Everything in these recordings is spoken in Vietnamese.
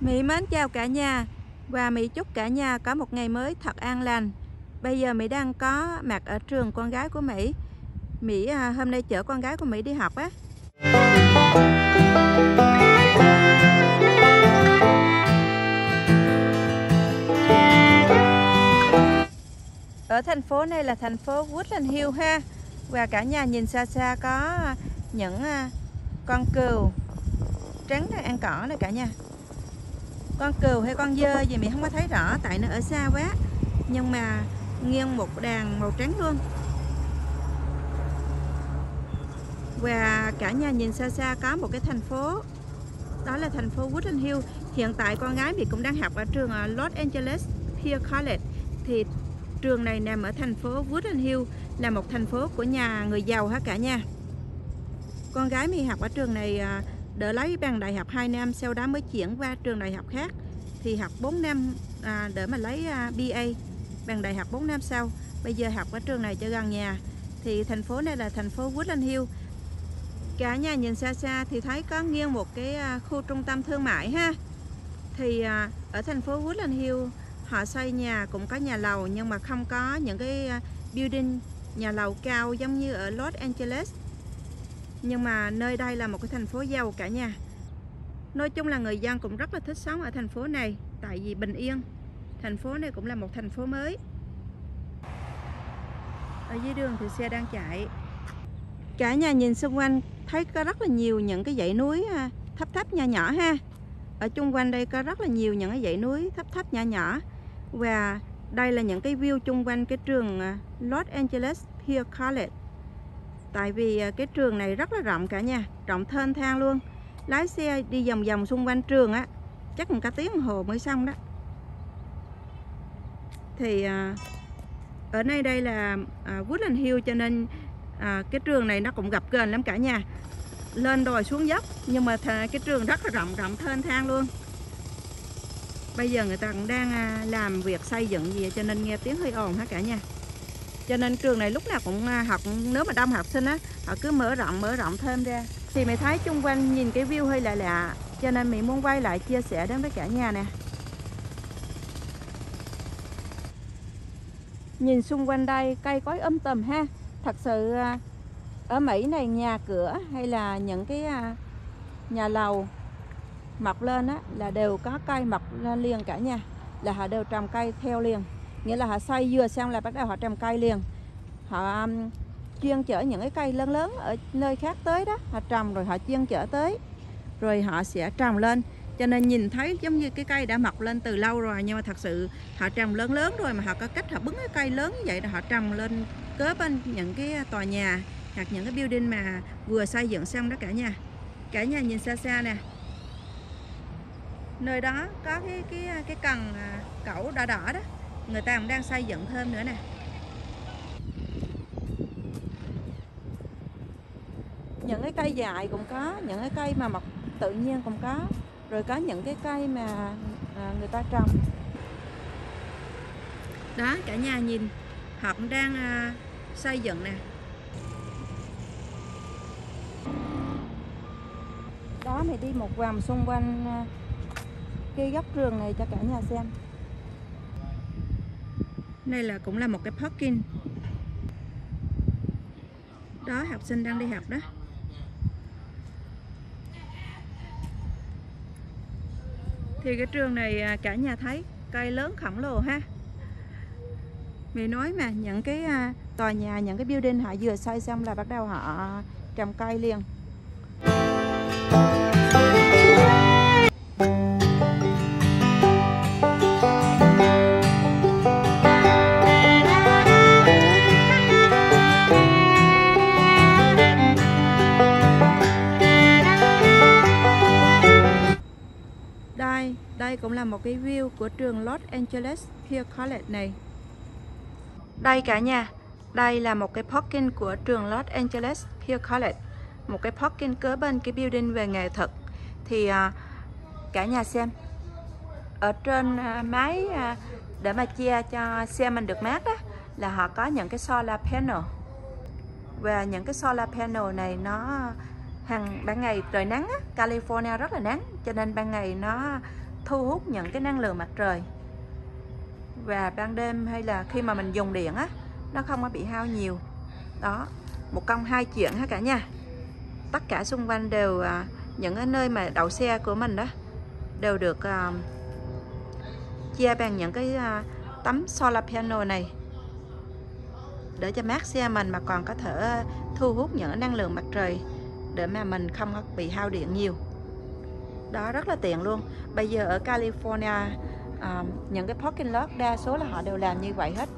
Mỹ mến chào cả nhà và Mỹ chúc cả nhà có một ngày mới thật an lành. Bây giờ Mỹ đang có mặt ở trường con gái của Mỹ. Mỹ hôm nay chở con gái của Mỹ đi học á. Ở thành phố này là thành phố Woodland Hills ha. Và cả nhà nhìn xa xa có những con cừu trắng đang ăn cỏ này cả nhà. Con cừu hay con dơ gì mình không có thấy rõ tại nó ở xa quá. Nhưng mà nghiêng một đàn màu trắng luôn. Và cả nhà nhìn xa xa có một cái thành phố. Đó là thành phố Woodland Hills. Hiện tại con gái mình cũng đang học ở trường Los Angeles Peer College. Thì trường này nằm ở thành phố Woodland Hills, là một thành phố của nhà người giàu hả cả nhà. Con gái mình học ở trường này đỡ lấy bằng đại học 2 năm, sau đó mới chuyển qua trường đại học khác. Thì học 4 năm để mà lấy BA, bằng đại học 4 năm sau. Bây giờ học ở trường này cho gần nhà. Thì thành phố này là thành phố Woodland Hills. Cả nhà nhìn xa xa thì thấy có nghiêng một cái khu trung tâm thương mại ha. Thì ở thành phố Woodland Hills họ xây nhà cũng có nhà lầu, nhưng mà không có những cái building nhà lầu cao giống như ở Los Angeles. Nhưng mà nơi đây là một cái thành phố giàu cả nhà. Nói chung là người dân cũng rất là thích sống ở thành phố này, tại vì bình yên. Thành phố này cũng là một thành phố mới. Ở dưới đường thì xe đang chạy. Cả nhà nhìn xung quanh thấy có rất là nhiều những cái dãy núi thấp thấp nhỏ nhỏ ha. Ở chung quanh đây có rất là nhiều những cái dãy núi thấp thấp nhỏ nhỏ. Và đây là những cái view chung quanh cái trường Los Angeles Peer College. Tại vì cái trường này rất là rộng cả nhà, rộng thênh thang luôn. Lái xe đi vòng vòng xung quanh trường á, chắc một cả tiếng đồng hồ mới xong đó. Thì ở đây là Woodland Hills, cho nên cái trường này nó cũng gập ghềnh lắm cả nhà, lên đồi xuống dốc. Nhưng mà cái trường rất là rộng thênh thang luôn. Bây giờ người ta cũng đang làm việc xây dựng gì, cho nên nghe tiếng hơi ồn hả cả nhà. Cho nên trường này lúc nào cũng học, nếu mà đông học sinh á, họ cứ mở rộng thêm ra. Thì mày thấy chung quanh nhìn cái view hơi lạ lạ, cho nên mình muốn quay lại chia sẻ đến với cả nhà nè. Nhìn xung quanh đây cây cối tùm ha. Thật sự ở Mỹ này nhà cửa hay là những cái nhà lầu mọc lên á, là đều có cây mọc lên liền cả nhà. Là họ đều trồng cây theo liền. Nghĩa là họ xây vừa xong là bắt đầu họ trồng cây liền. Họ chuyên chở những cái cây lớn lớn ở nơi khác tới đó, họ trồng rồi họ chuyên chở tới, rồi họ sẽ trồng lên. Cho nên nhìn thấy giống như cái cây đã mọc lên từ lâu rồi, nhưng mà thật sự họ trồng lớn lớn rồi, mà họ có cách họ bứng cái cây lớn như vậy rồi họ trồng lên kế bên những cái tòa nhà hoặc những cái building mà vừa xây dựng xong đó cả nhà. Cả nhà nhìn xa xa nè, nơi đó có cái cần cẩu đỏ đỏ đó, người ta cũng đang xây dựng thêm nữa nè. Những cái cây dại cũng có, những cái cây mà mọc tự nhiên cũng có, rồi có những cái cây mà người ta trồng. Đó cả nhà nhìn, họ cũng đang xây dựng nè. Đó, mình đi một vòng xung quanh cái góc trường này cho cả nhà xem. Đây là cũng là một cái parking. Đó, học sinh đang đi học đó. Thì cái trường này cả nhà thấy cây lớn khổng lồ ha. Mình nói mà, những cái tòa nhà, những cái building họ vừa xây xong là bắt đầu họ trồng cây liền. Đây cũng là một cái view của trường Los Angeles Peer College này. Đây cả nhà, đây là một cái parking của trường Los Angeles Peer College. Một cái parking kế bên cái building về nghệ thuật. Thì cả nhà xem, ở trên mái để mà che cho xe mình được mát đó, là họ có những cái solar panel. Và những cái solar panel này nó ban ngày trời nắng á, California rất là nắng, cho nên ban ngày nó thu hút những cái năng lượng mặt trời. Và ban đêm hay là khi mà mình dùng điện á, nó không có bị hao nhiều. Đó, một công hai chuyện ha cả nhà. Tất cả xung quanh đều những cái nơi mà đậu xe của mình đó đều được che bằng những cái tấm solar panel này để cho mát xe mình, mà còn có thể thu hút những năng lượng mặt trời để mà mình không có bị hao điện nhiều. Đó, rất là tiện luôn. Bây giờ ở California những cái parking lot đa số là họ đều làm như vậy hết.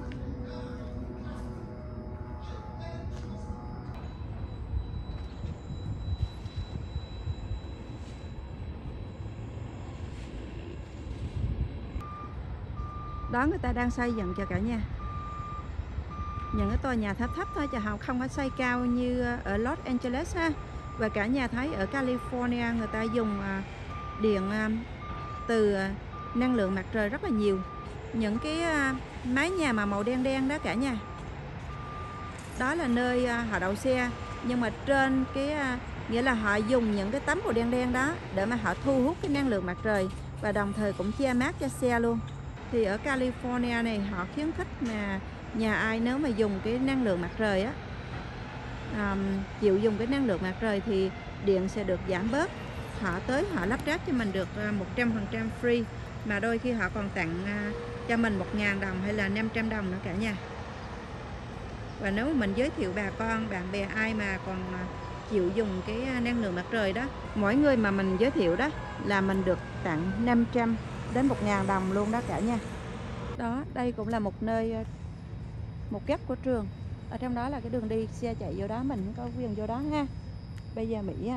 Đó, người ta đang xây dựng cho cả nhà những cái tòa nhà thấp thấp thôi, chứ họ không có xây cao như ở Los Angeles ha. Và cả nhà thấy ở California người ta dùng điện từ năng lượng mặt trời rất là nhiều. Những cái mái nhà mà màu đen đen đó cả nhà, đó là nơi họ đậu xe. Nhưng mà trên cái nghĩa là họ dùng những cái tấm màu đen đen đó để mà họ thu hút cái năng lượng mặt trời và đồng thời cũng che mát cho xe luôn. Thì ở California này họ khuyến khích mà nhà ai nếu mà dùng cái năng lượng mặt trời á, chịu dùng cái năng lượng mặt trời thì điện sẽ được giảm bớt. Họ tới họ lắp ráp cho mình được 100% free, mà đôi khi họ còn tặng cho mình 1.000 đồng hay là 500 đồng nữa cả nhà. Và nếu mà mình giới thiệu bà con, bạn bè ai mà còn chịu dùng cái năng lượng mặt trời đó, mỗi người mà mình giới thiệu đó là mình được tặng 500 đến 1.000 đồng luôn đó cả nhà. Đó, đây cũng là một nơi, một góc của trường. Ở trong đó là cái đường đi, xe chạy vô đó mình không có quyền vô đó ha. Bây giờ Mỹ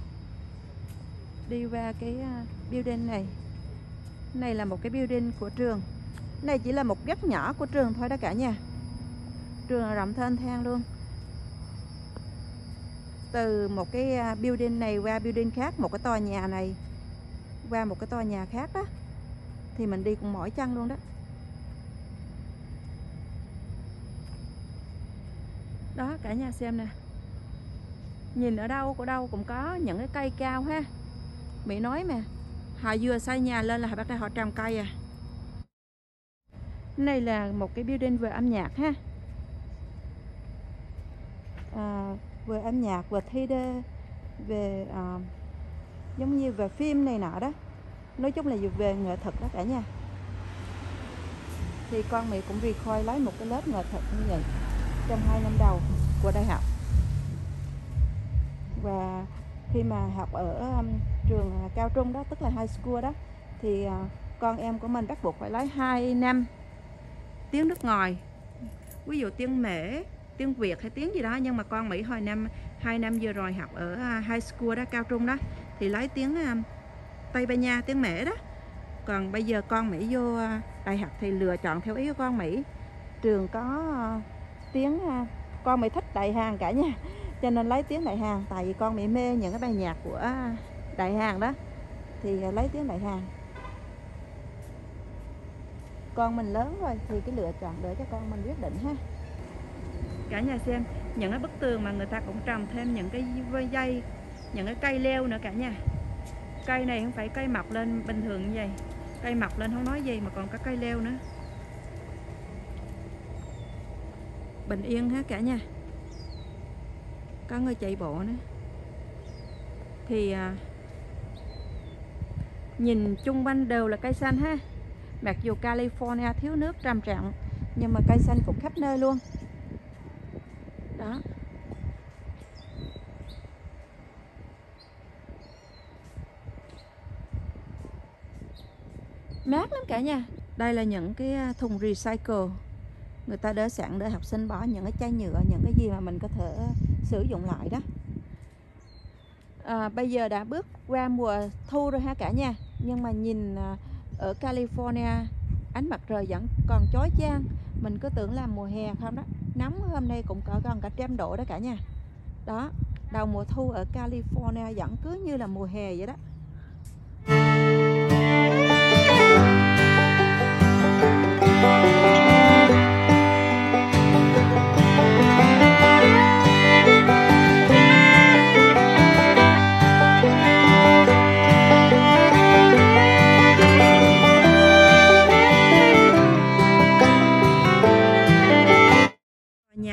đi qua cái building này. Này là một cái building của trường. Này chỉ là một góc nhỏ của trường thôi đó cả nhà. Trường rộng thênh thang luôn. Từ một cái building này qua building khác, một cái tòa nhà này qua một cái tòa nhà khác đó, thì mình đi cùng mỏi chân luôn đó. Đó cả nhà xem nè. Nhìn ở đâu cũng có những cái cây cao ha. Mỹ nói mà, họ vừa xây nhà lên là họ bắt đầu họ trồng cây à. Này là một cái building về âm nhạc ha. Về âm nhạc, về theater, về giống như về phim này nọ đó. Nói chung là về nghệ thuật đó cả nhà. Thì con Mỹ cũng record lấy một cái lớp nghệ thuật như vậy trong 2 năm đầu của đại học. Và khi mà học ở trường cao trung đó, tức là high school đó, thì con em của mình bắt buộc phải lấy 2 năm tiếng nước ngoài. Ví dụ tiếng Mễ, tiếng Việt hay tiếng gì đó. Nhưng mà con Mỹ hồi 2 năm vừa rồi học ở high school đó, cao trung đó, thì lấy tiếng Tây Ban Nha, tiếng Mễ đó. Còn bây giờ con Mỹ vô đại học thì lựa chọn theo ý của con Mỹ. Trường có tiếng, con Mỹ thích Đại Hàn cả nhà, cho nên lấy tiếng Đại Hàn. Tại vì con Mỹ mê những cái bài nhạc của Đại Hàn đó, thì lấy tiếng Đại Hàn. Con mình lớn rồi thì cái lựa chọn để cho con mình quyết định ha. Cả nhà xem những cái bức tường mà người ta cũng trồng thêm những cái dây, những cái cây leo nữa cả nhà. Cây này không phải cây mọc lên bình thường như vậy, cây mọc lên không nói gì mà còn có cây leo nữa. Bình yên ha cả nhà. Có người chạy bộ nữa. Thì nhìn chung quanh đều là cây xanh ha. Mặc dù California thiếu nước trầm trọng, nhưng mà cây xanh cũng khắp nơi luôn. Đó. Mát lắm cả nhà. Đây là những cái thùng recycle. Người ta đỡ sẵn để học sinh bỏ những cái chai nhựa, những cái gì mà mình có thể sử dụng lại đó. Bây giờ đã bước qua mùa thu rồi ha cả nhà. Nhưng mà nhìn ở California ánh mặt trời vẫn còn chói chang. Mình cứ tưởng là mùa hè không đó. Nóng hôm nay cũng có gần cả 100 độ đó cả nhà. Đó, đầu mùa thu ở California vẫn cứ như là mùa hè vậy đó.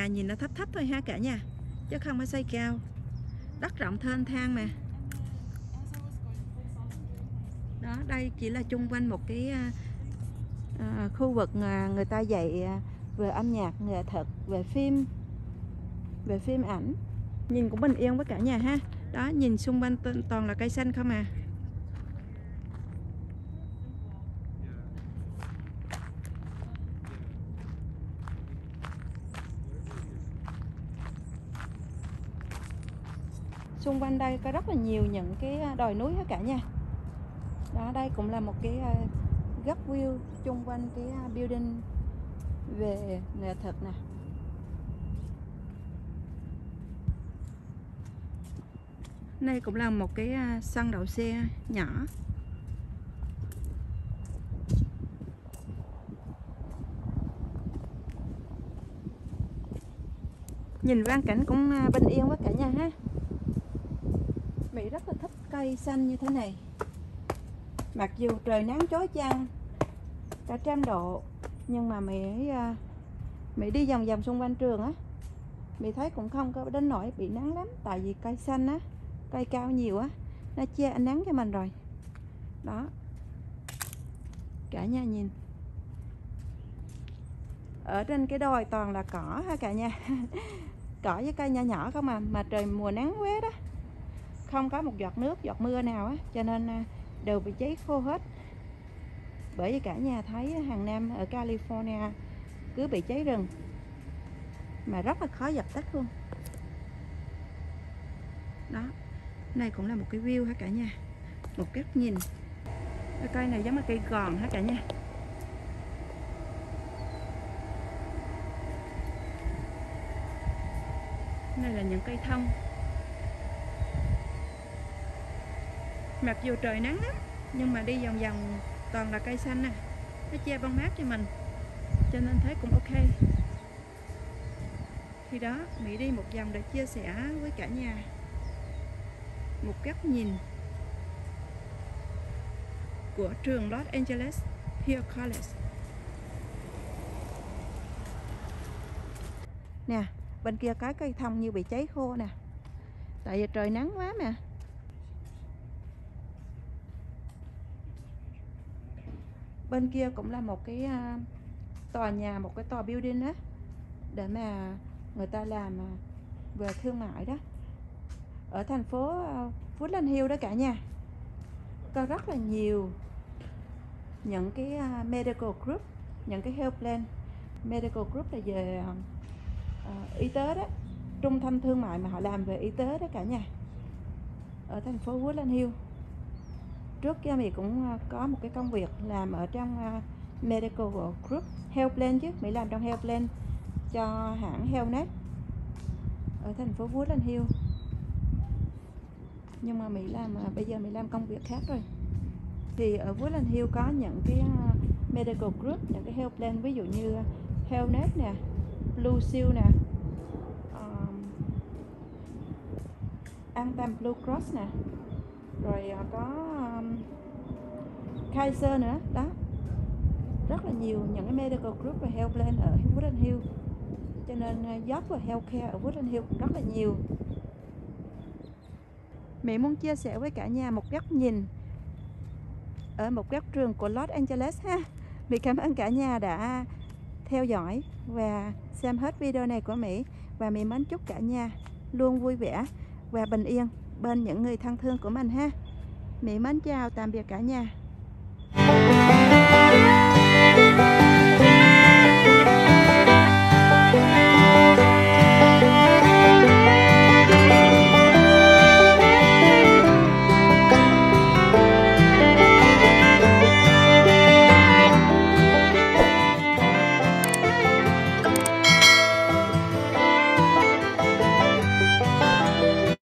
nhà nhìn nó thấp thấp thôi ha cả nhà, chứ không có xây cao. Đất rộng thênh thang mà. Đó, đây chỉ là chung quanh một cái khu vực người ta dạy về âm nhạc, nghệ thuật, về phim ảnh. Nhìn cũng bình yên với cả nhà ha. Đó, nhìn xung quanh toàn là cây xanh không à. Xung quanh đây có rất là nhiều những cái đồi núi hết cả nhà. Đó, đây cũng là một cái góc view chung quanh cái building về nghệ thuật nè. Đây cũng là một cái sân đậu xe nhỏ. Nhìn quang cảnh cũng bình yên quá cả nhà ha. Mỹ rất là thích cây xanh như thế này. Mặc dù trời nắng chói chang cả 100 độ, nhưng mà Mỹ đi vòng vòng xung quanh trường á, Mỹ thấy cũng không có đến nỗi bị nắng lắm. Tại vì cây xanh á, cây cao nhiều á, nó che ánh nắng cho mình rồi. Đó, cả nhà nhìn, ở trên cái đồi toàn là cỏ ha cả nhà. Cỏ với cây nhỏ nhỏ không mà trời mùa nắng quá đó, không có một giọt nước, giọt mưa nào á, cho nên đều bị cháy khô hết. Bởi vì cả nhà thấy hàng năm ở California cứ bị cháy rừng mà rất là khó dập tắt luôn. Đó, này cũng là một cái view ha cả nhà, một góc nhìn. Cái cây này giống như cây gòn ha cả nhà. Này là những cây thông. Mặc dù trời nắng lắm, nhưng mà đi vòng vòng toàn là cây xanh nè, nó che bóng mát cho mình, cho nên thấy cũng ok. Thì đó, Mỹ đi một vòng để chia sẻ với cả nhà một góc nhìn của trường Los Angeles Peer College. Nè, bên kia cái cây thông như bị cháy khô nè, tại vì trời nắng quá mà. Bên kia cũng là một cái tòa nhà, một cái tòa building á, để mà người ta làm về thương mại đó. Ở thành phố Woodland Hills đó cả nhà, có rất là nhiều những cái medical group, những cái health plan. Medical group là về y tế đó, trung tâm thương mại mà họ làm về y tế đó cả nhà, ở thành phố Woodland Hills. Trước kia Mỹ cũng có một cái công việc làm ở trong medical group, health plan chứ. Mỹ làm trong health plan cho hãng HealthNet ở thành phố Woodland Hills. Nhưng mà bây giờ Mỹ làm công việc khác rồi. Thì ở Woodland Hills có những cái medical group, những cái health plan, ví dụ như HealthNet nè, Blue Shield nè, Anthem Blue Cross nè, rồi có Kaiser nữa đó. Rất là nhiều những cái medical group và health plan ở Woodland Hills, cho nên job và healthcare ở Woodland Hills rất là nhiều. Mẹ muốn chia sẻ với cả nhà một góc nhìn ở một góc trường của Los Angeles ha. Mẹ cảm ơn cả nhà đã theo dõi và xem hết video này của Mỹ, và Mẹ mến chúc cả nhà luôn vui vẻ và bình yên bên những người thân thương của mình ha. Mẹ mến chào tạm biệt cả nhà.